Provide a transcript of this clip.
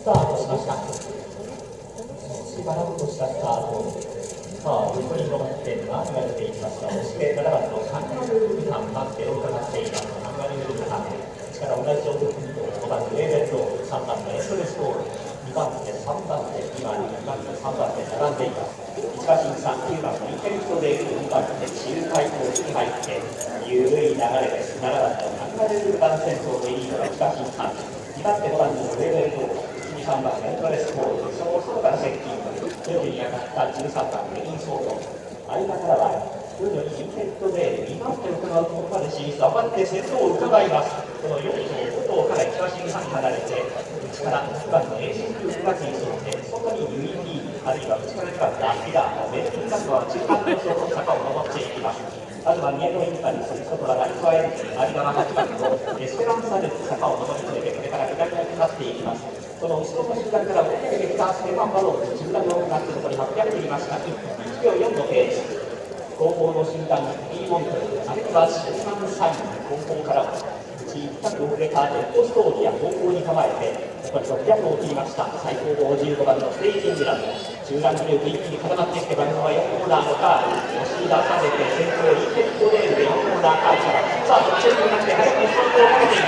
スタートしました。しばらくとしたスタート。さあ、横に広がって何が出ていきました。そして7番のカンガルールカンバッテを伺っています。カンガルールカン力同じ状況に5番のレーベンロー、3番のエストレスボール、2番手、3番手、2番手、3番手並んでいます。1馬身差、9番のインテリクトレール、2番手、周回コースに入って緩い流れです。7番のカンガルールカン先頭でリードが1馬身差、2番手、5番のレーベンロー、3番のエストレスボール、その外から接近、徐々に上がった13番のインソート、相方からは徐々にインテリクトレール、2番手を伺うところまで進出、上がって先頭を伺います。この4頭、5頭から1馬身差に離れて、内から1番の AC9 が緊走で、外に UEP、あるいは内から2番のアキラー、ベルティンカスは中間の外の坂を登っていきます。あとは宮野インターにする外らが加えて、有川8番のエスペランサで坂を登り詰めて、これから左に向かっていきます。その後ろの集団から追いかけてきたステファン・バローズ、集団のなって残り800切りました。1秒4のペース。後方の集団、B モントル、あるいはシューマンサイン、後方からは小さく遅れたレッドストーリーや後方に構えて、残り600を切りました。最高峰15番のステージングランド、集団グループ一気に固まってきて、バルノは4コーナーのカーブ、押し出されて先頭インテリコレールで4コーナーカーブから、さあ、直線になって早くスタートをかけてい